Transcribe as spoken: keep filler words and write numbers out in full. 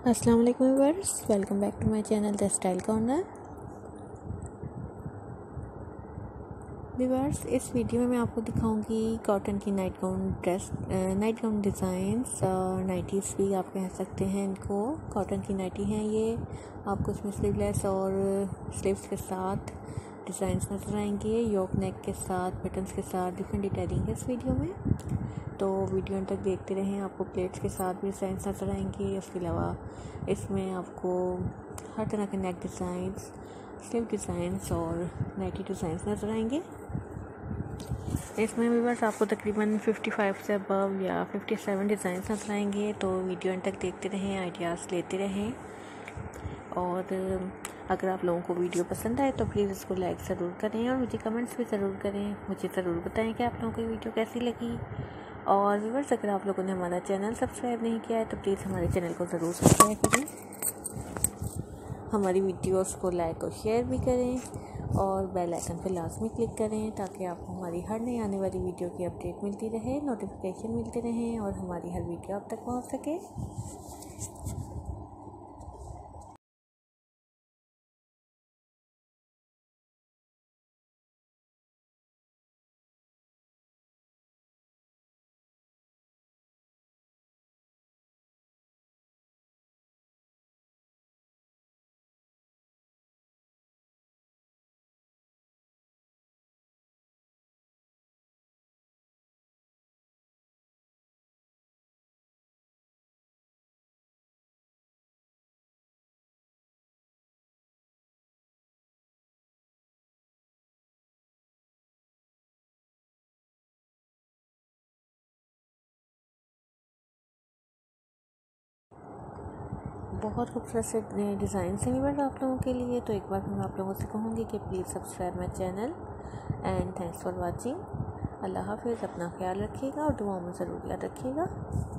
अस्सलाम वालेकुम viewers, welcome back to my channel the style corner. Viewers, इस video में मैं आपको दिखाऊंगी कॉटन की night gown dress night gown designs और नाइटीज़ भी आप कह सकते हैं इनको। कॉटन की नाइटी हैं ये। आपको इसमें स्लीवलेस और स्लीव्स के साथ डिज़ाइंस नजर आएंगे, योक नेक के साथ, बटन्स के साथ, डिफरेंट डिटेलिंग है इस वीडियो में। तो वीडियो तक देखते रहें, आपको प्लेट्स के साथ भी डिज़ाइंस नजर आएंगे। उसके अलावा इसमें आपको हर तरह के नेक डिज़ाइंस, स्लीव डिज़ाइंस और नाइटी डिज़ाइंस नजर आएंगे। इसमें भी बस आपको तकरीबन पचपन से अबव या सत्तावन डिज़ाइंस नजर आएंगे। तो वीडियो तक देखते रहें, आइडियाज़ लेते रहें। और अगर आप लोगों को वीडियो पसंद आए तो प्लीज़ इसको लाइक ज़रूर करें और मुझे कमेंट्स भी ज़रूर करें। मुझे ज़रूर बताएं कि आप लोगों को वीडियो कैसी लगी। और व्यूअर्स, अगर आप लोगों ने हमारा चैनल सब्सक्राइब नहीं किया है तो प्लीज़ हमारे चैनल को ज़रूर सब्सक्राइब करें, हमारी वीडियोस को लाइक और शेयर भी करें और बेल आइकन पर लाजमी क्लिक करें ताकि आपको हमारी हर नई आने वाली वीडियो की अपडेट मिलती रहे, नोटिफिकेशन मिलते रहें और हमारी हर वीडियो आप तक पहुंच सके। बहुत खूबसूरत से डिज़ाइन से बट आप लोगों के लिए। तो एक बार मैं आप लोगों से कहूँगी कि please subscribe my channel and thanks for watching. अल्लाह हाफिज़। अपना ख्याल रखिएगा और दुआओं में ज़रूर याद रखिएगा।